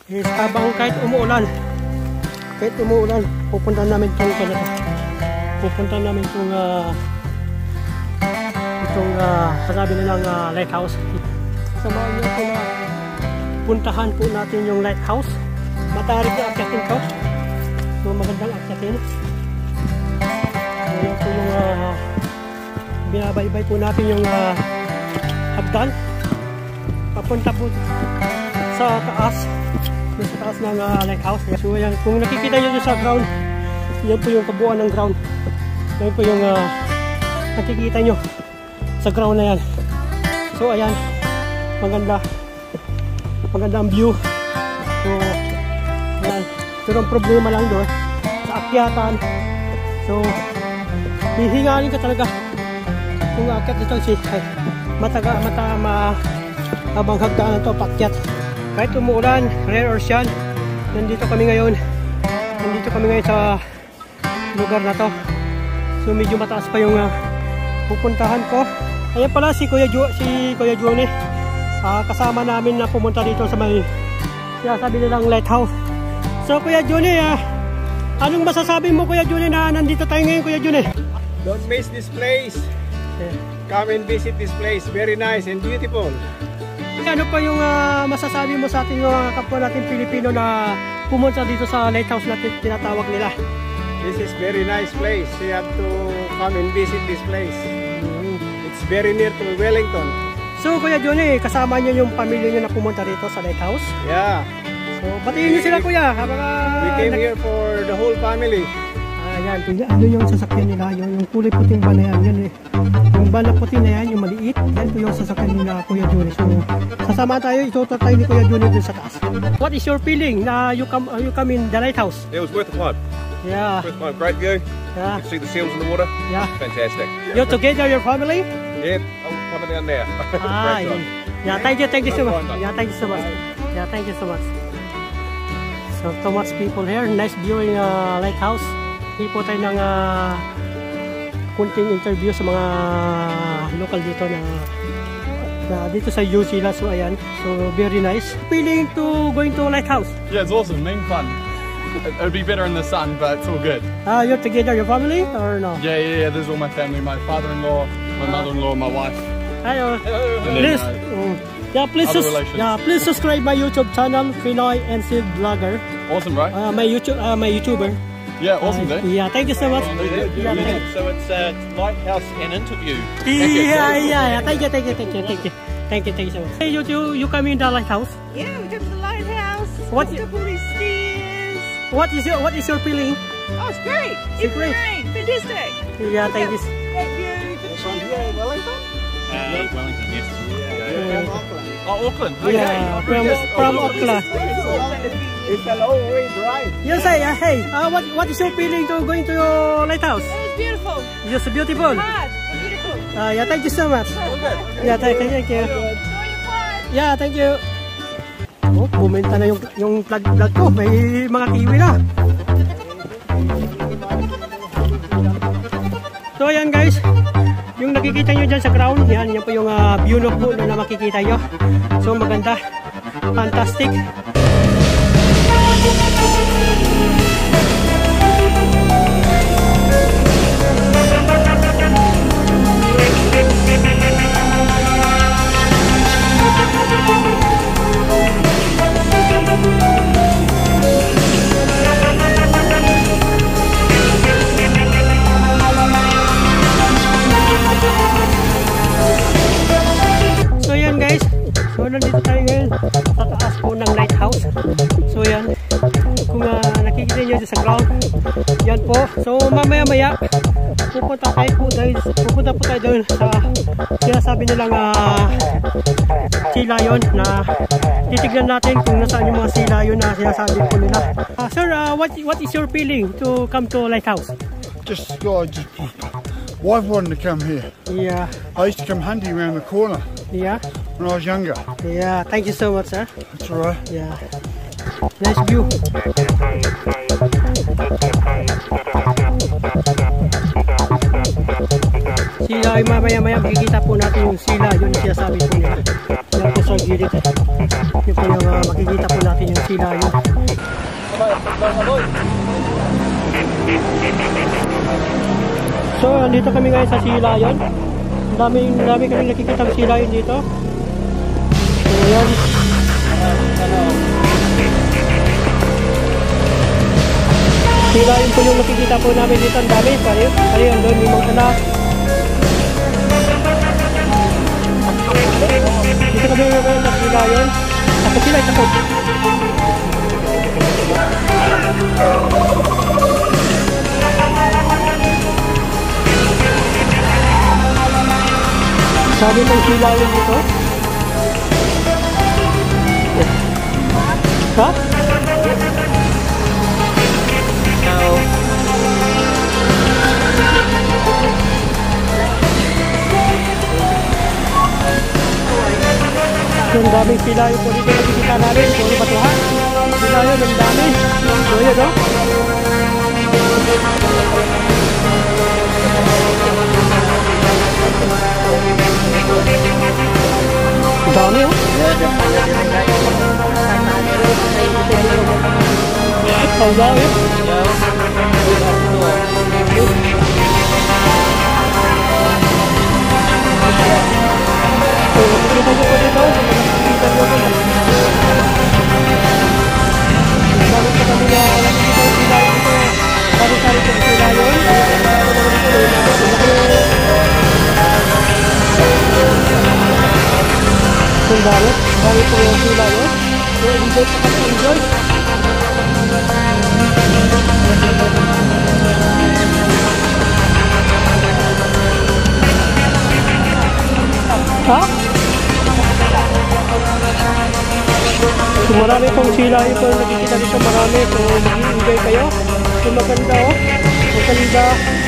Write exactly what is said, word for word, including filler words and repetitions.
is habang kahit umuulan, kahit umuulan, pupunta namin itong kanito. Pupunta namin itong uh, itong uh, sasabi nilang uh, lighthouse. Samahan niyo po na puntahan po natin yung lighthouse. Matarik na akyatin ko. So, magandang akyatin. Ayan po yung uh, binabaybay po natin yung uh, hagdan. Papunta po sa taas. Sa taas ng uh, lighthouse. So, ayan. Kung nakikita nyo sa ground, yan po yung kabuuan ng ground. Yan po yung uh, nakikita nyo sa ground na yan. So, ayan. Maganda. Maganda ang view. So, ayan. Pero ang problema lang doon sa akyatan. So, hihingalin ka talaga kung akyat dito si mataga, mata, ma, habang hagdaan ito, pakyat. Kahit umuulan, rain or shine, nandito kami ngayon. Nandito kami ngayon sa lugar na to. So, medyo mataas pa yung uh, pupuntahan ko. Ayan pala si Kuya Ju, si Kuya Juni. Uh, kasama namin na pumunta dito sa may sinasabi nilang lighthouse. So Kuya Juni, uh, anong masasabi mo Kuya Juni na nandito tayo ngayon Kuya Juni? Don't miss this place. Yeah. Come and visit this place. Very nice and beautiful. Ano pa yung uh, masasabi mo sa ating uh, kapwa natin Pilipino na pumunta dito sa lighthouse na tinatawag nila? This is very nice place. You have to come and visit this place. Mm-hmm. It's very near to Wellington. So Kuya Juni, kasama niyo yung pamilya niyo na pumunta dito sa lighthouse? Yeah. So, batiin niyo sila Kuya. Habang, uh, we came here for the whole family. Ayan, ano yung sasakyan nila, yung, yung kulay puting van na yan, yan eh. Yung van na puti na yan, yung maliit, yan po yung sasakyan nila Kuya Juni. So, sasama tayo, itutur tayo ni Kuya Juni dun sa taas. What is your feeling na you come, uh, you come in the lighthouse? It was worth the climb. Yeah. Worth the climb. Great view. Yeah. You can see the seals in the water. Yeah. Fantastic. You're together, your family? Yeah, I'm coming down now. Ah, yeah. Yeah, thank you, thank you so much. Yeah, thank you so much. Yeah, thank you so much. So, too much people here. Nice view in uh, lighthouse. Hindi po tayo ng uh, kunting interview sa mga local dito na, na dito sa New Zealand. So, ayan. So, very nice. Feeling to going to lighthouse? Yeah, it's awesome. Main fun. It would be better in the sun, but it's all good. Ah, uh, you're together, your family, or no? Yeah, yeah, yeah. This is all my family. My father-in-law, my mother-in-law, my wife. Hello. Hello. Please, uh, yeah, please, yeah, please subscribe my YouTube channel, Pinoy N C Vlogger. Awesome, right? Uh, my YouTube, uh, my YouTuber. Yeah, awesome, uh, dude. Yeah, thank you so much. Yeah, yeah, yeah. So it's uh, Lighthouse and interview. Yeah, yeah, yeah. Thank you, thank you, thank you, thank you, thank you, thank you so much. Hey, you, you, you come in the lighthouse? Yeah, we come to the lighthouse. What? Look at all these stairs. What is your, what is your feeling? Oh, it's great. It's It's great. great. Fantastic. Yeah, thank you. That view, the children. Wellington? Uh, Wellington, yes. Yeah. From Auckland. Oh, Auckland. Okay. Yeah, from, from Auckland. It's a long way drive. You say, uh, hey, uh, what, what is your feeling to going to your lighthouse? It's beautiful. Just beautiful. Hard, but beautiful. Uh, yeah, thank you so much. Yeah, thank, thank you. Enjoy your flight. Yeah, thank you. Oh, bumenta na yung, yung vlog, vlog ko. May mga kiwi na. So, ayan guys. Yung nakikita nyo dyan sa ground, yan, yan po yung uh, view no po na makikita nyo. So, maganda. Fantastic. So yan guys, so nandito tayo ngayon sa taas po ng lighthouse. So yan, kung uh, nakikita nyo sa ground, yan po. So mamaya maya pupunta tayo po tayo, pupunta po tayo doon sa sinasabi nilang uh, sila yun na titignan natin kung nasaan yung mga sila yun na sinasabi po nila. Uh, sir, uh, what, what is your feeling to come to lighthouse? Just, God, just, wife wanted to come here. Yeah. I used to come hunting around the corner Yeah. when I was younger. Yeah, thank you so much, sir. That's all right. Yeah. Nice view. Sila ay mamaya-maya makikita po natin yung sila, yun yung sinasabi po nila. Yan po sa view. gilid. Yung po yung uh, makikita po natin yung sila yun. So, dito kami ngayon sa sila yun. Ang dami, dami kami nakikita ang sila yun dito. So, yan. Sila yun po yung nakikita po namin dito. Ang dami. Kaya, kaya yung doon, limang anak. Dito kami ngayon sa sila yun. Ako sila, ito po. Sabi ng sila yun dito. Ha? Yung daming sila yung po dito nakikita namin. So, yung batuhan. Sila yun, yung dami. So, yun, no? Ang dami, oh. Ang dami. So, makikita nyo po dito. Makikita nyo po. Bakit pa kami na nakikita yung sila yun dito? Sari-sari po sila yun. Ang dami. Dami po yung sila yun. So, enjoy po kami. Enjoy. Ha? So, marami pong sila yung po nakikita dito. Marami. So, mag-i-enjoy kayo. So, maganda, oh. Maganda.